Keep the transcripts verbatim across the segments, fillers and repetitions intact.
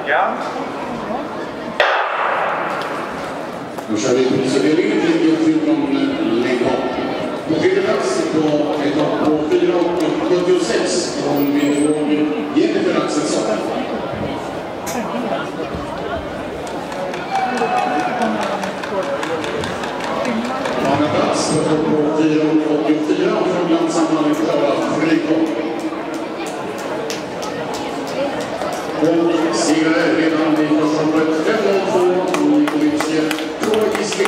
Ja. Då kör vi prisfördelningen till fjorton längdhopp. På tredje plats på etapp på fyra sjuttiosex från Örebro Jennifer Axelsson. Andra plats på fyra åttiofyra från landsammanhanget Klara Frykholm. Och segrare redan i första året fem noll två Nikoliske Trojiski.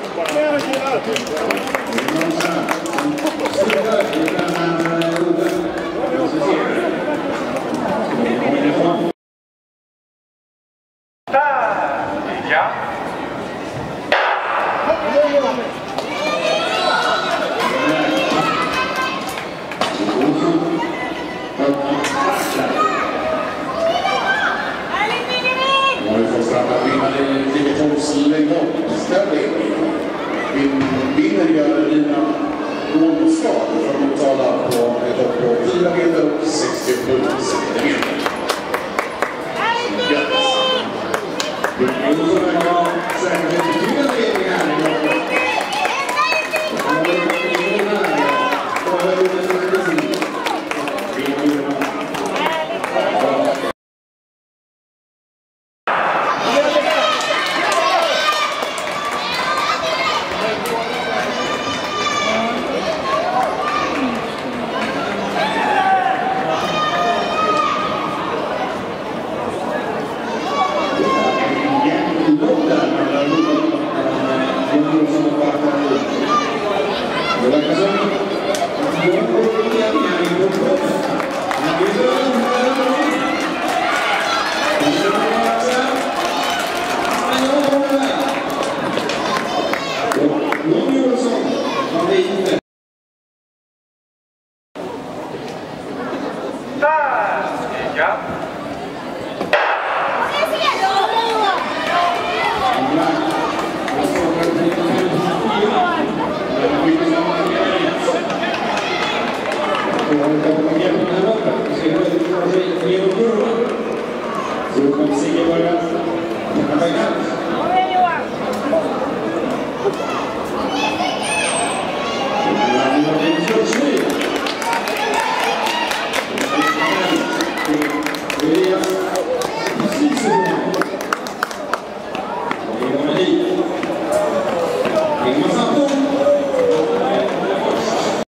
Ja. Vinner gör dina målslag för att tala på ett hopp på fyra meter och sextiosju centimeter. Så kommer Sigge börja.